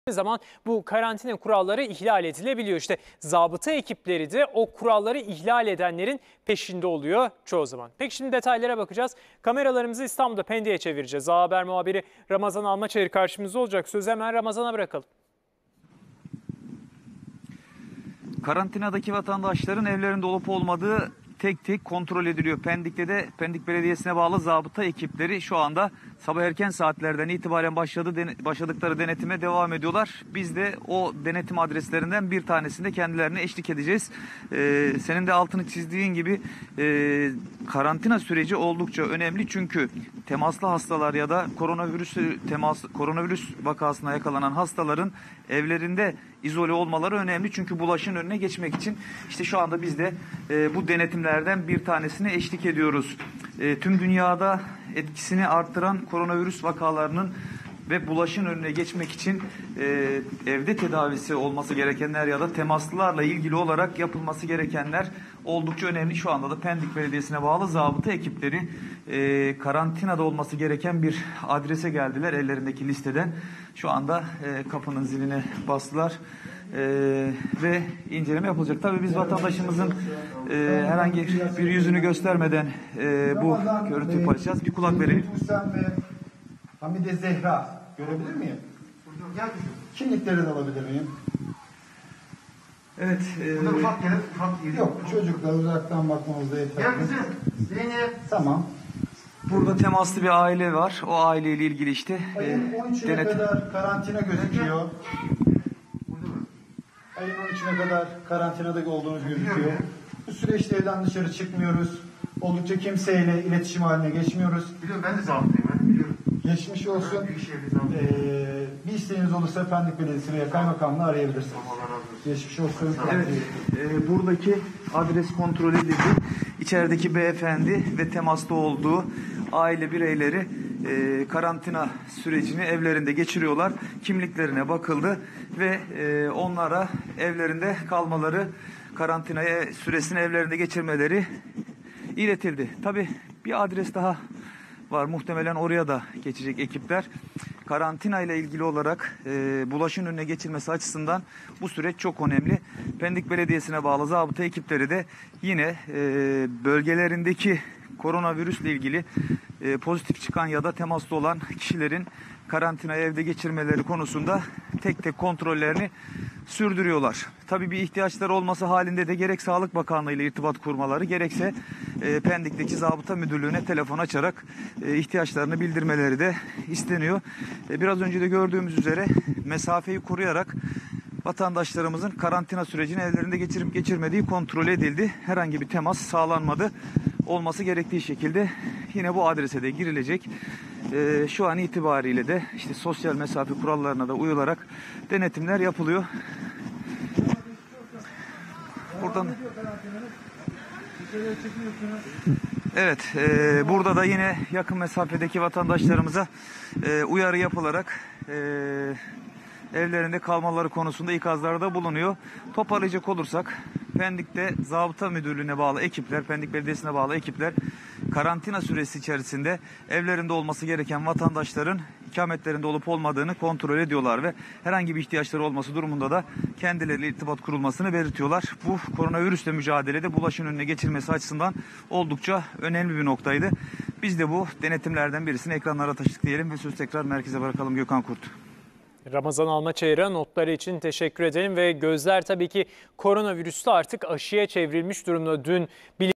zaman bu karantina kuralları ihlal edilebiliyor. İşte zabıta ekipleri de o kuralları ihlal edenlerin peşinde oluyor çoğu zaman. Peki şimdi detaylara bakacağız. Kameralarımızı İstanbul'da Pendik'e çevireceğiz. A Haber muhabiri Ramazan Almaçayır karşımızda olacak. Sözü hemen Ramazan'a bırakalım. Karantinadaki vatandaşların evlerinde olup olmadığı tek tek kontrol ediliyor. Pendik'te de Pendik Belediyesi'ne bağlı zabıta ekipleri şu anda sabah erken saatlerden itibaren başladıkları denetime devam ediyorlar. Biz de o denetim adreslerinden bir tanesinde kendilerine eşlik edeceğiz. Senin de altını çizdiğin gibi karantina süreci oldukça önemli. Çünkü temaslı hastalar ya da koronavirüs vakasına yakalanan hastaların evlerinde izole olmaları önemli. Çünkü bulaşın önüne geçmek için işte şu anda biz de bu denetimlerden bir tanesine eşlik ediyoruz. Tüm dünyada etkisini arttıran koronavirüs vakalarının ve bulaşın önüne geçmek için evde tedavisi olması gerekenler ya da temaslılarla ilgili olarak yapılması gerekenler oldukça önemli. Şu anda da Pendik Belediyesi'ne bağlı zabıta ekipleri karantinada olması gereken bir adrese geldiler ellerindeki listeden. Şu anda kapının ziline bastılar. Ve inceleme yapılacak. Tabii biz vatandaşımızın herhangi bir yüzünü göstermeden bu görüntüyü paylaşacağız. Bir kulak verelim. Hüsam ve Hamide Zehra görebilir miyim? Kimliklerini alabilir miyim? Evet. Ufak yeri. Yok, çocuklar uzaktan bakmamızda yeterli. Gel kızım. Zeynep. Tamam. Burada temaslı bir aile var. O aileyle ilgili işte Ayın 13'üne kadar karantina gözüküyor. Ayın 13'üne kadar karantinada olduğunuz gözüküyor. Bu süreçte evden dışarı çıkmıyoruz. Oldukça kimseyle iletişim haline geçmiyoruz. Biliyorum, ben de zabıtayım. Ben biliyorum. Geçmiş olsun. Büyükşehir'de zabıtayım. Bir isteğiniz olursa Pendik Belediyesi veya Kaymakamlığı arayabilirsiniz. Allah razı olsun. Geçmiş olsun. Evet, buradaki adres kontrol edildi. İçerideki beyefendi ve temasta olduğu aile bireyleri karantina sürecini evlerinde geçiriyorlar. Kimliklerine bakıldı ve onlara evlerinde kalmaları, karantinaya süresini evlerinde geçirmeleri iletildi. Tabii bir adres daha var. Muhtemelen oraya da geçecek ekipler. Karantina ile ilgili olarak bulaşın önüne geçilmesi açısından bu süreç çok önemli. Pendik Belediyesi'ne bağlı zabıta ekipleri de yine bölgelerindeki koronavirüsle ilgili pozitif çıkan ya da temaslı olan kişilerin karantinayı evde geçirmeleri konusunda tek tek kontrollerini sürdürüyorlar. Tabii bir ihtiyaçları olması halinde de gerek Sağlık Bakanlığı ile irtibat kurmaları gerekse Pendik'teki Zabıta Müdürlüğü'ne telefon açarak ihtiyaçlarını bildirmeleri de isteniyor. Biraz önce de gördüğümüz üzere mesafeyi koruyarak vatandaşlarımızın karantina sürecini evlerinde geçirip geçirmediği kontrol edildi. Herhangi bir temas sağlanmadı. Olması gerektiği şekilde yine bu adrese de girilecek. Şu an itibariyle de işte sosyal mesafe kurallarına da uyularak denetimler yapılıyor. Buradan evet, burada da yine yakın mesafedeki vatandaşlarımıza uyarı yapılarak evlerinde kalmaları konusunda ikazlarda bulunuyor. Toparlayacak olursak Pendik'te Zabıta Müdürlüğü'ne bağlı ekipler, Pendik Belediyesi'ne bağlı ekipler karantina süresi içerisinde evlerinde olması gereken vatandaşların ikametlerinde olup olmadığını kontrol ediyorlar ve herhangi bir ihtiyaçları olması durumunda da kendileriyle irtibat kurulmasını belirtiyorlar. Bu koronavirüsle mücadelede bulaşın önüne geçilmesi açısından oldukça önemli bir noktaydı. Biz de bu denetimlerden birisini ekranlara taşıdık diyelim ve sözü tekrar merkeze bırakalım. Gökhan Kurt. Ramazan Almaçayır'a notları için teşekkür edelim ve gözler tabii ki koronavirüste artık aşıya çevrilmiş durumda. Dün